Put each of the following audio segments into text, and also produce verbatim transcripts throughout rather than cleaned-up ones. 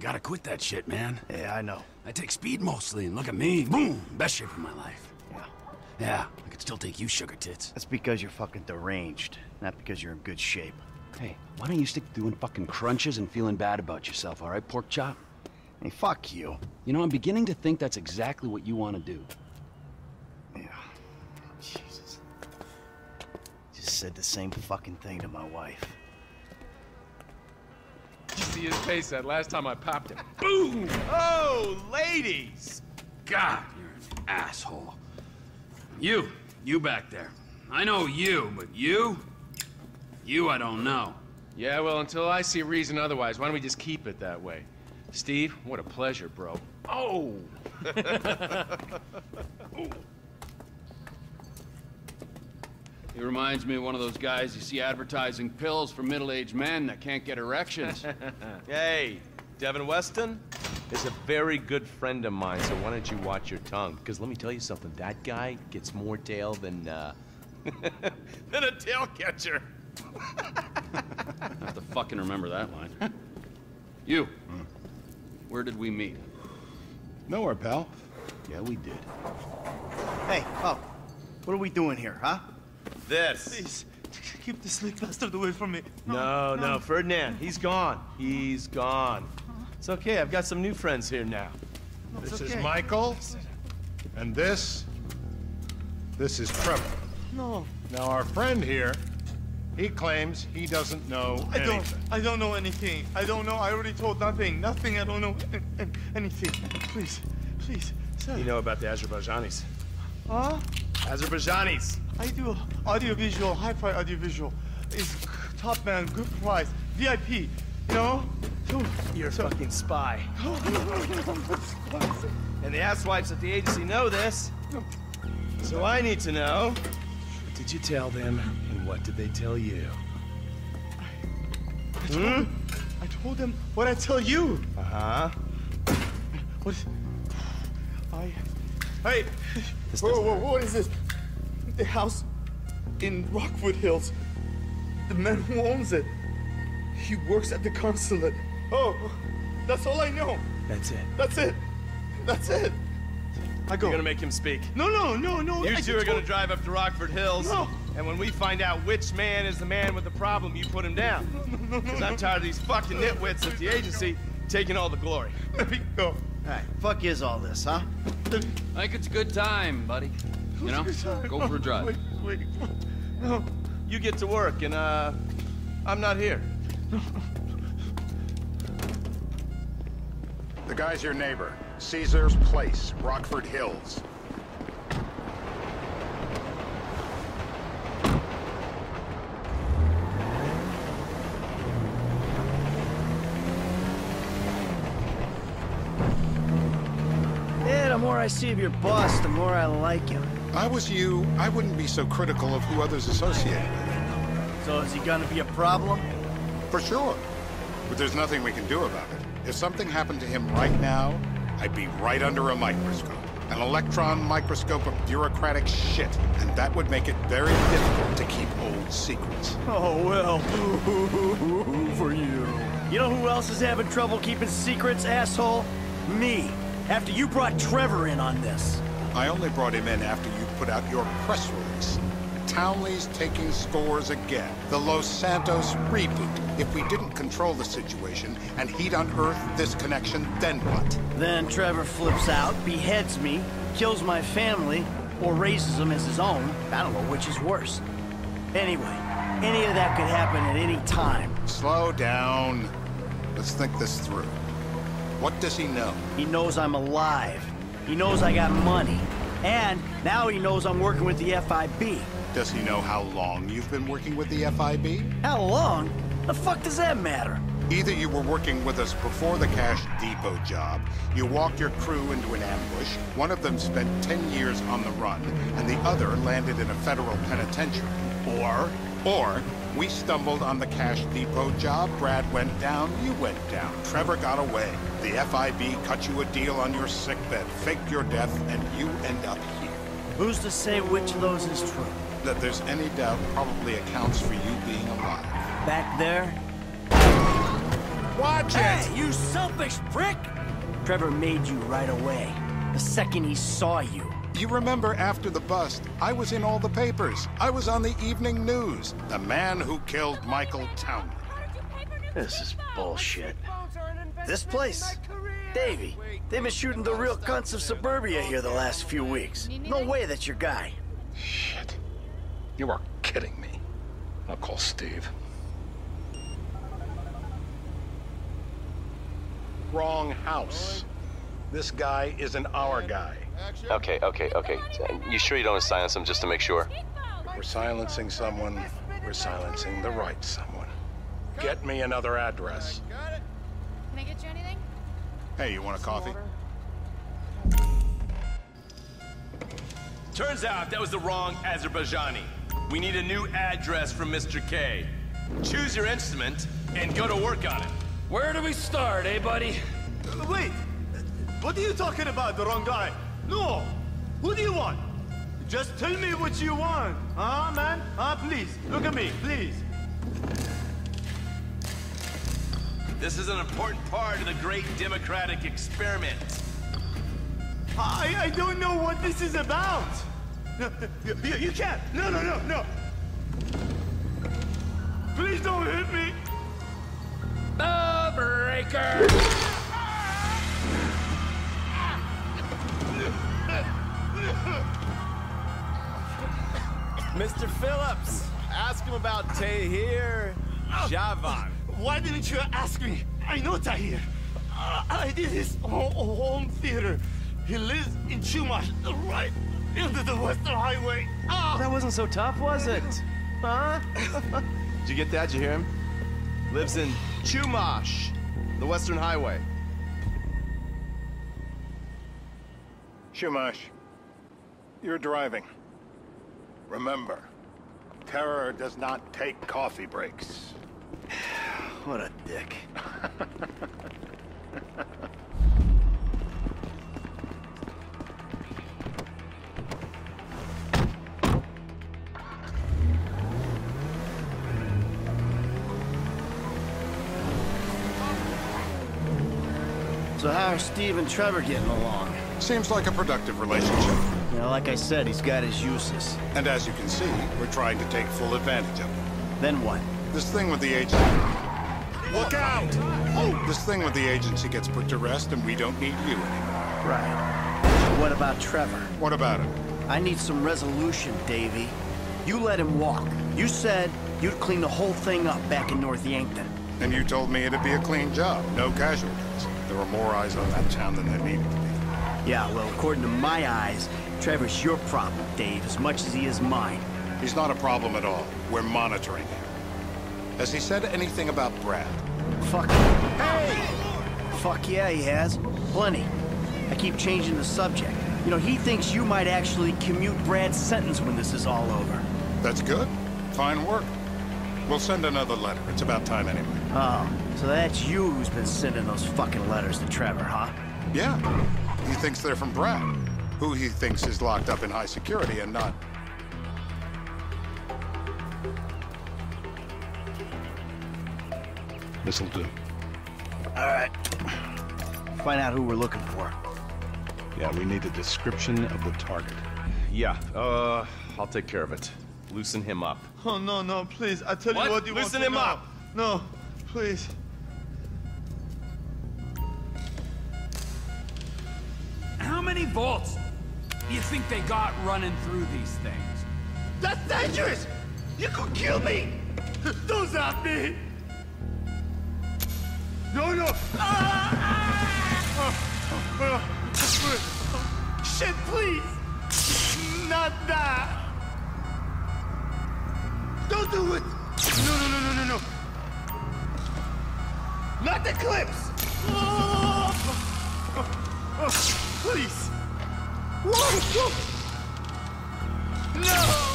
gotta quit that shit, man. Yeah, I know. I take speed mostly, and look at me. Boom! Best shape of my life. Yeah. Yeah, I could still take you, sugar tits. That's because you're fucking deranged, not because you're in good shape. Hey, why don't you stick to doing fucking crunches and feeling bad about yourself, all right, pork chop? Hey, fuck you. You know, I'm beginning to think that's exactly what you want to do. Yeah. Jesus. Just said the same fucking thing to my wife. Did you see his face that last time I popped him? Boom! Oh, ladies! God, you're an asshole. You, you back there. I know you, but you? You I don't know. Yeah, well, until I see reason otherwise, why don't we just keep it that way? Steve, what a pleasure, bro. Oh! He reminds me of one of those guys you see advertising pills for middle-aged men that can't get erections. Hey, Devin Weston is a very good friend of mine, so why don't you watch your tongue? Because let me tell you something, that guy gets more tail than, uh... than a tail catcher. I have to fucking remember that line. You, hmm. Where did we meet? Nowhere, pal. Yeah, we did. Hey, oh, what are we doing here, huh? This. Please, keep this sleep bastard away from me. No, no, no, Ferdinand, he's gone. He's gone. It's okay, I've got some new friends here now. No, This okay. is Michael, and this, this is Trevor. No. Now, our friend here, he claims he doesn't know I anything. don't. I don't know anything. I don't know. I already told nothing. Nothing. I don't know anything. Please, please, sir. You know about the Azerbaijanis? Huh? Azerbaijanis. I do audiovisual, hi-fi audiovisual. It's top man, good price, V I P. You know? So, You're a so, fucking spy. And the asswipes at the agency know this. So I need to know, what did you tell them, and what did they tell you? I told, hmm? them, I told them what I tell you. Uh-huh. What is... I... Hey! Whoa, whoa, whoa, what is this? The house in Rockwood Hills. The man who owns it. He works at the consulate. Oh, that's all I know. That's it. That's it. That's it. I go. You're gonna make him speak. No, no, no, no. You I two are gonna told... drive up to Rockford Hills. No. And when we find out which man is the man with the problem, you put him down. No, no, no, Because no, I'm no. tired of these fucking nitwits at the agency taking all the glory. Let me go. All right, fuck is all this, huh? I think it's a good time, buddy. You know? Go for a drive. Wait, wait. No. You get to work, and, uh, I'm not here. The guy's your neighbor. Caesar's Place, Rockford Hills. Yeah, the more I see of your boss, the more I like him. I was you, I wouldn't be so critical of who others associate with. So is he gonna be a problem? For sure. But there's nothing we can do about it. If something happened to him right now, I'd be right under a microscope. An electron microscope of bureaucratic shit. And that would make it very difficult to keep old secrets. Oh, well, for you. You know who else is having trouble keeping secrets, asshole? Me. After you brought Trevor in on this. I only brought him in after you put out your press release. Townley's taking scores again. The Los Santos reboot. If we didn't control the situation and he'd unearthed this connection, then what? Then Trevor flips out, beheads me, kills my family, or raises them as his own. I don't know which is worse. Anyway, any of that could happen at any time. Slow down. Let's think this through. What does he know? He knows I'm alive. He knows I got money. And now he knows I'm working with the F I B. Does he know how long you've been working with the F I B? How long? The fuck does that matter? Either you were working with us before the Cash Depot job, you walked your crew into an ambush, one of them spent ten years on the run, and the other landed in a federal penitentiary. Or, or, we stumbled on the Cash Depot job, Brad went down, you went down, Trevor got away. The F I B cut you a deal on your sickbed, faked your death, and you end up here. Who's to say which of those is true? That there's any doubt probably accounts for you being alive. Back there? watch it! Hey, you selfish prick! Trevor made you right away. The second he saw you. You remember after the bust, I was in all the papers. I was on the evening news. The man who killed Michael Townley. This is bullshit. This place? Davey, they've been shooting the real cunts of suburbia here the last few weeks. No way that's your guy. Shit. You are kidding me. I'll call Steve. Wrong house. This guy isn't our guy. Okay, okay, okay. You sure you don't silence him just to make sure? We're silencing someone. We're silencing the right someone. Get me another address. Can I get you anything? Hey, you want a coffee? Turns out that was the wrong Azerbaijani. We need a new address from Mister K. Choose your instrument and go to work on it. Where do we start, eh, buddy? Wait! What are you talking about, the wrong guy? No! Who do you want? Just tell me what you want. Huh, man? Huh, please. Look at me, please. This is an important part of the great democratic experiment. I, I don't know what this is about. No, you, you, you can't. No, no, no, no. Please don't hit me. The breaker! Mister Phillips, ask him about Tahir Javan. Why didn't you ask me? I know Tahir. Uh, I did his home, home theater. He lives in Chumash, right into the Western Highway. Oh. That wasn't so tough, was it? Huh? Did you get that? Did you hear him? Lives in Chumash, the Western Highway. Shumash, you're driving. Remember, terror does not take coffee breaks. What a dick. So how are Steve and Trevor getting along? Seems like a productive relationship. You know, like I said, he's got his uses. And as you can see, we're trying to take full advantage of it. Then what? This thing with the agency... Look out! Oh! This thing with the agency gets put to rest and we don't need you anymore. Right. So what about Trevor? What about him? I need some resolution, Davey. You let him walk. You said you'd clean the whole thing up back in North Yankton. And you told me it'd be a clean job, no casualties. There were more eyes on that town than there needed to be. Yeah, well, according to my eyes, Trevor's your problem, Dave, as much as he is mine. He's not a problem at all. We're monitoring him. Has he said anything about Brad? Fuck. Hey! Fuck yeah, he has. Plenty. I keep changing the subject. You know, he thinks you might actually commute Brad's sentence when this is all over. That's good. Fine work. We'll send another letter. It's about time anyway. Oh, so that's you who's been sending those fucking letters to Trevor, huh? Yeah. He thinks they're from Brad, who he thinks is locked up in high security and not... This'll do. All right. Find out who we're looking for. Yeah, we need a description of the target. Yeah, uh, I'll take care of it. Loosen him up. Oh, no, no, please. I tell What? you what you Loosen want him to know. up. No, please. How many volts do you think they got running through these things? That's dangerous! You could kill me! Don't zap me! No, no! Ah! Ah! Shit, please! Not that! Don't do it! No, no, no, no, no, no! Not the clips! Oh! Please! Whoa! Whoa! No!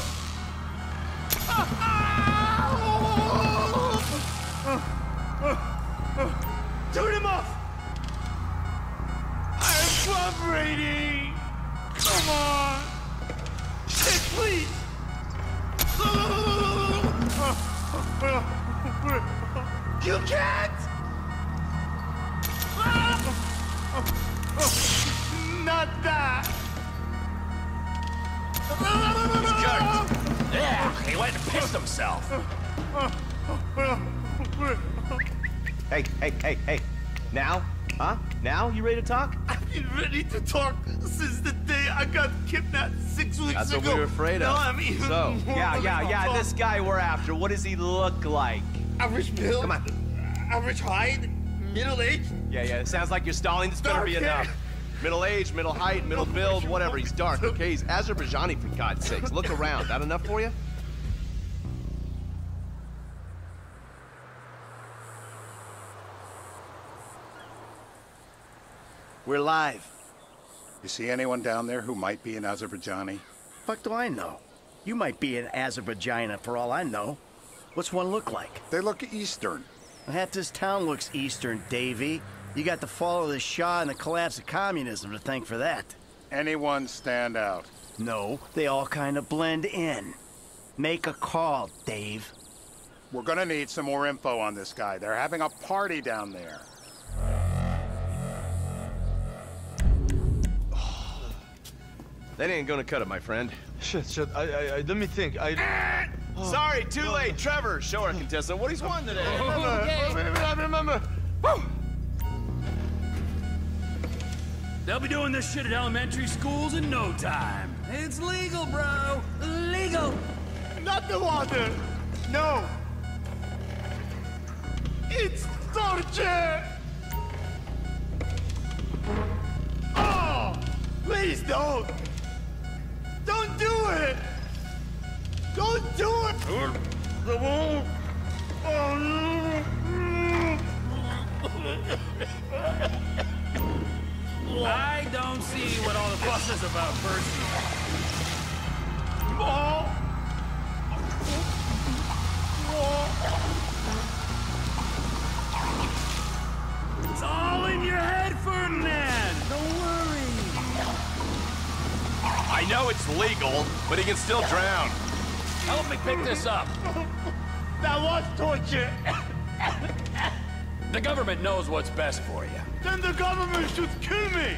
Turn him off! I'm cooperating! Come on! Shit, please! You can't! that! Yeah, he went and pissed himself. Hey, hey, hey, hey. Now? Huh? Now? You ready to talk? I've been ready to talk since the day I got kidnapped six weeks That's ago. what we were afraid of. No, I mean, So, yeah, yeah, yeah, this guy we're after, what does he look like? Average build. Come on. Average height. Middle age. Yeah, yeah, it sounds like you're stalling. This better be Dark hair. enough. Middle age, middle height, middle build, whatever. He's dark, okay? He's Azerbaijani, for God's sakes. Look around. That enough for you? We're live. You see anyone down there who might be an Azerbaijani? Fuck do I know? You might be an Azerbaijani for all I know. What's one look like? They look Eastern. Half this town looks Eastern, Davy. You got the fall of the Shah and the collapse of communism to thank for that. Anyone stand out? No, they all kind of blend in. Make a call, Dave. We're gonna need some more info on this guy. They're having a party down there. That ain't gonna cut it, my friend. Shit, shit. I, I, I let me think. I. Oh, Sorry, too no. late. Trevor, show our contestant what he's won today. Remember, I remember. Woo! They'll be doing this shit at elementary schools in no time. It's legal, bro. Legal. Not the water. No. It's torture. Oh, please don't. Don't do it. Don't do it. The wall. Oh no. I don't see what all the fuss is about, personally. Oh. It's all in your head, Ferdinand. Don't worry. I know it's legal, but he can still drown. Help me pick this up. That was torture. The government knows what's best for you. Then the government should kill me.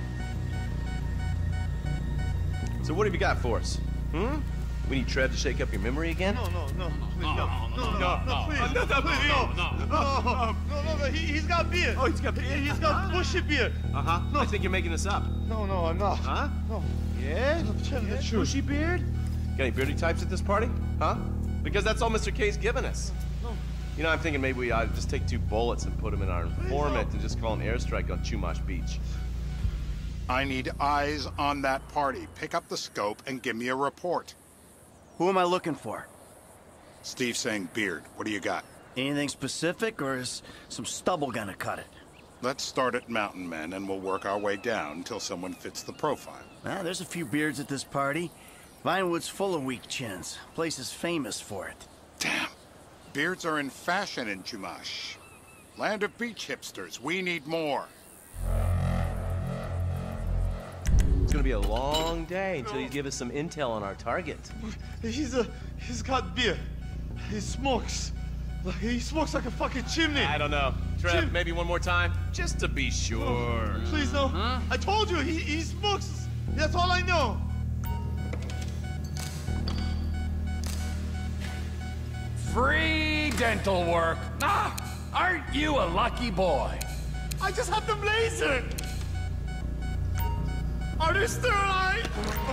So what have you got for us? Hmm? We need Trev to shake up your memory again? No, no, no, please, no, no, no, no, no, no, please, no, no, please, no, no, no, no, no, he, he's got beard. Oh, he's got beard. He's got bushy beard. Uh-huh. No. I think you're making this up. No, no, I'm not. Huh? No. Yeah? I'm telling the truth. Bushy beard? Got any beardy types at this party? Huh? Because that's all Mister K's given us. No. You know, I'm thinking maybe we ought to just take two bullets and put them in our informant and just call an airstrike on Chumash Beach. I need eyes on that party. Pick up the scope and give me a report. Who am I looking for? Steve saying beard. What do you got? Anything specific, or is some stubble gonna cut it? Let's start at Mountain Men, and we'll work our way down until someone fits the profile. Ah, there's a few beards at this party. Vinewood's full of weak chins. Place is famous for it. Damn. Beards are in fashion in Chumash. Land of beach hipsters. We need more. It's gonna be a long day until you give us some intel on our target. He's a, he's got beard. He smokes. Like, he smokes like a fucking chimney. I don't know. Trev, Chim maybe one more time? Just to be sure. Please, no. Huh? I told you, he, he smokes. That's all I know. Free dental work. Ah, aren't you a lucky boy? I just had them lasered. Are they still alive?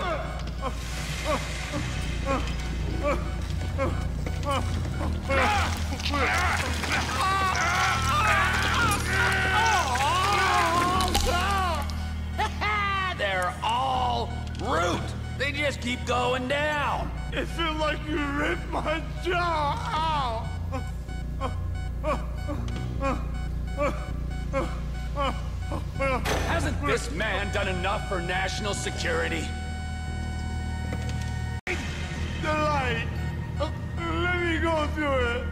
They're all root. They just keep going down. It feels like you ripped my jaw out. Hasn't this man done enough for national security? The light. Let me go through it.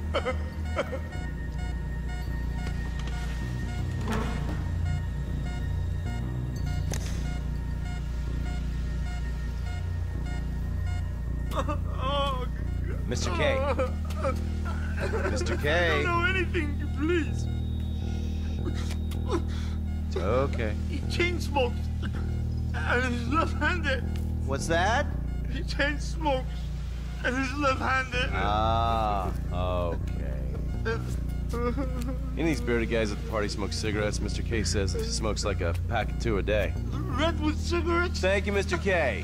Oh, Mister K. Mister K. I don't know anything, please. Okay. He chain smokes. and he's left-handed. What's that? He chain smokes, and he's left-handed. Ah, okay. Any of these bearded guys at the party smoke cigarettes. Mister K says he smokes like a pack of two a day. Redwood cigarettes? Thank you, Mister K.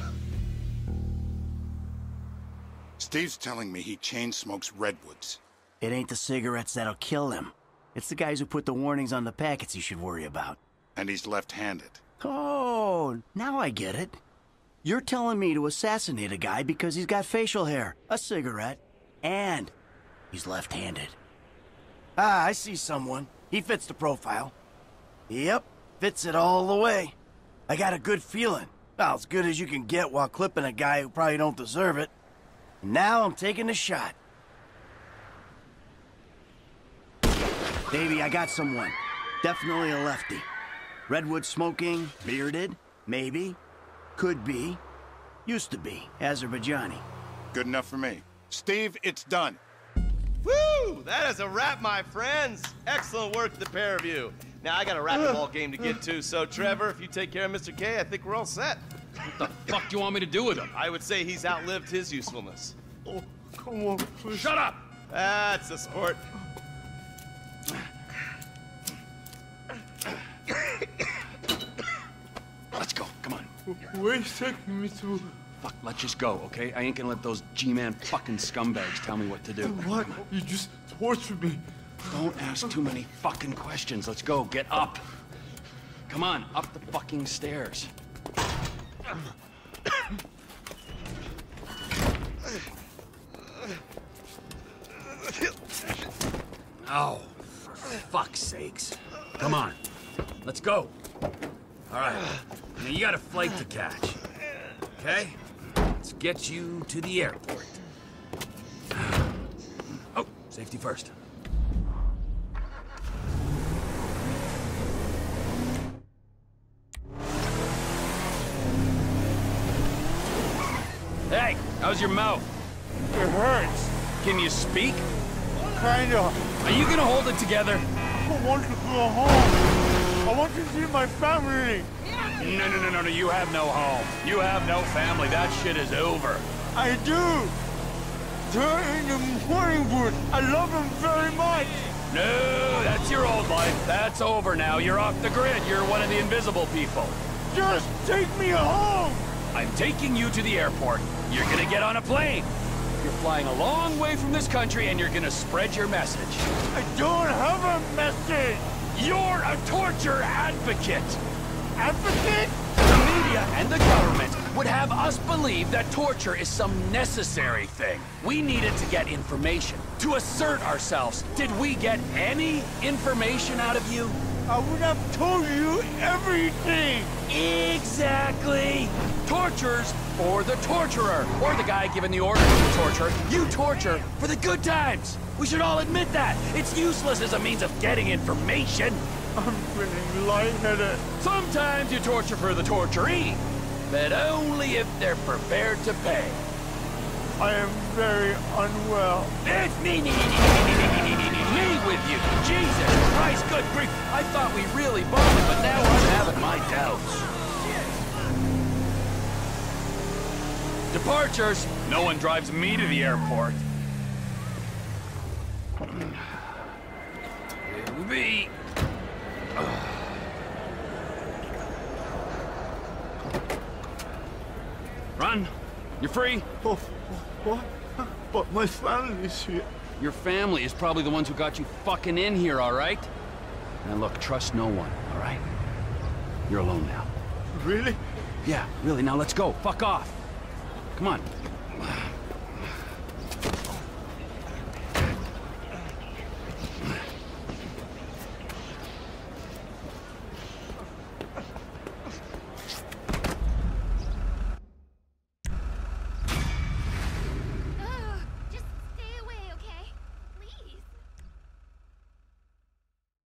Steve's telling me he chain smokes redwoods. It ain't the cigarettes that'll kill him. It's the guys who put the warnings on the packets he should worry about. And he's left-handed. Oh, now I get it. You're telling me to assassinate a guy because he's got facial hair, a cigarette, and he's left-handed. Ah, I see someone. He fits the profile. Yep, fits it all the way. I got a good feeling. Well, as good as you can get while clipping a guy who probably don't deserve it. Now I'm taking the shot. Baby, I got someone. Definitely a lefty. Redwood smoking, bearded, maybe, could be, used to be, Azerbaijani. Good enough for me. Steve, it's done. Woo! That is a wrap, my friends. Excellent work, the pair of you. Now I got a racquetball game to get to, so Trevor, if you take care of Mister K, I think we're all set. What the fuck do you want me to do with him? I would say he's outlived his usefulness. Oh, come on, please. Shut up! That's a sport. Let's go, come on. Where's taking me to? Fuck, let's just go, okay? I ain't gonna let those G-Man fucking scumbags tell me what to do. What? You just tortured me. Don't ask too many fucking questions. Let's go, get up. Come on, up the fucking stairs. Oh, for fuck's sakes. Come on, let's go. All right, now you got a flight to catch, okay? Let's get you to the airport. Oh, safety first. Hey, how's your mouth? It hurts. Can you speak? Kinda. Are you gonna hold it together? I want to go home. I want to see my family. No, no, no, no, no, you have no home. You have no family. That shit is over. I do. They're in the morning wood. I love them very much. No, that's your old life. That's over now. You're off the grid. You're one of the invisible people. Just take me home. I'm taking you to the airport. You're gonna get on a plane. You're flying a long way from this country and you're gonna spread your message. I don't have a message. You're a torture advocate. Advocate? The media and the government would have us believe that torture is some necessary thing. We needed to get information, to assert ourselves. Did we get any information out of you? I would have told you everything. Exactly. Torture's for the torturer, or the guy giving the orders to torture. You torture for the good times. We should all admit that. It's useless as a means of getting information. I'm feeling lightheaded. Sometimes you torture for the torturee, but only if they're prepared to pay. I am very unwell. It's me, me, me, me, me, me, me, me with you. Jesus Christ, good grief. I thought we really bonded, but now I'm having my doubts. Departures. No one drives me to the airport. Here we be. Run. You're free. Oh, what? But my family's here. Your family is probably the ones who got you fucking in here, all right? Now look, trust no one, all right? You're alone now. Really? Yeah, really. Now let's go. Fuck off. Come on.